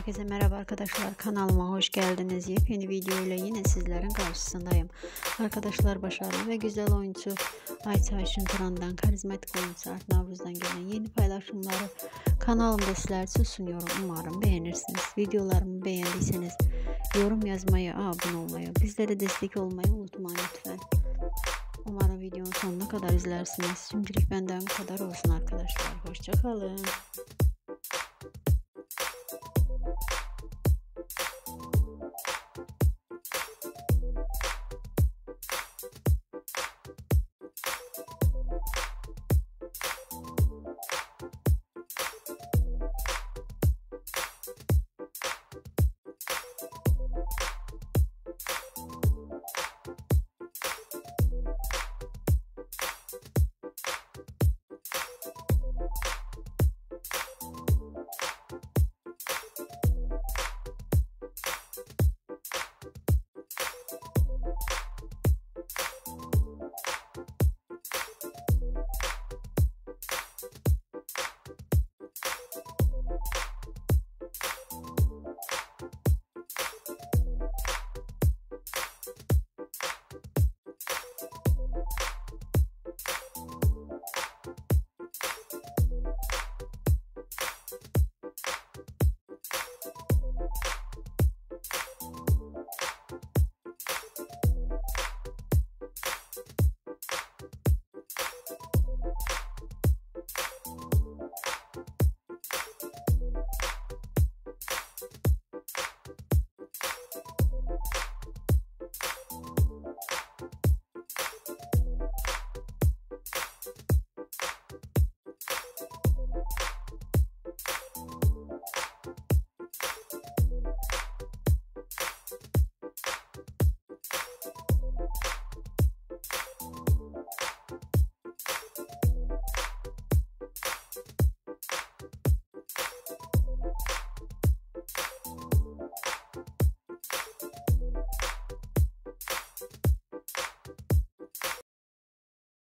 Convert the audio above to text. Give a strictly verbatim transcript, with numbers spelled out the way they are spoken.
Herkese merhaba arkadaşlar, kanalıma hoş geldiniz. Yepyeni video ile yine sizlerin karşısındayım. Arkadaşlar, başarılı ve güzel oyuncu Ayça Ayşin Turan'dan, karizmatik oyuncu Art Navruz'dan gelen yeni paylaşımları kanalımda sizler için sunuyorum. Umarım beğenirsiniz. Videolarımı beğendiyseniz yorum yazmayı, abone olmayı, bizlere destek olmayı unutmayın lütfen. Umarım videonun sonuna kadar izlersiniz. Şimdilik benden bu kadar olsun arkadaşlar. Hoşça kalın.